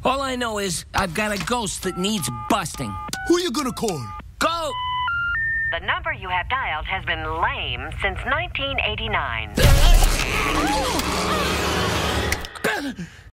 All I know is I've got a ghost that needs busting. Who you gonna call? Go! The number you have dialed has been lame since 1989.